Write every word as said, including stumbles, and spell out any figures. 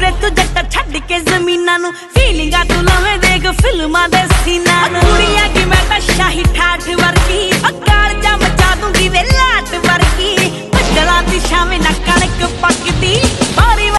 ਵੇ ਤੂੰ ਜੱਟ ਛੱਡ ਕੇ ਜ਼ਮੀਨਾਂ ਨੂੰ ਫੀਲਿੰਗਾਂ ਤੂੰ ਲਵੇਂ ਦੇਖ ਫਿਲਮਾਂ ਦੇ ਸੀਨਾਂ ਨੂੰ ਕੁੜੀਆਂ ਕੀ ਮੈਂ ਤਾਂ ਸ਼ਾਹੀ ਠਾਠ ਵਰ